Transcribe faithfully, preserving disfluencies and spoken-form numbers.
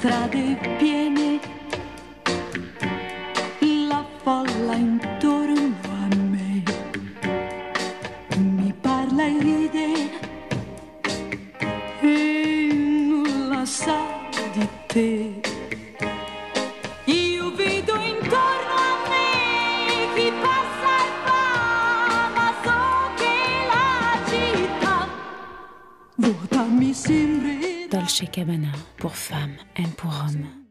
strade piene, la folla intorno a me mi parla e ride e nulla sa di te. Io vedo intorno a me chi passa e va, ma so che la città vuota mi sembra. Dolce Gabbana, pour femmes et pour hommes.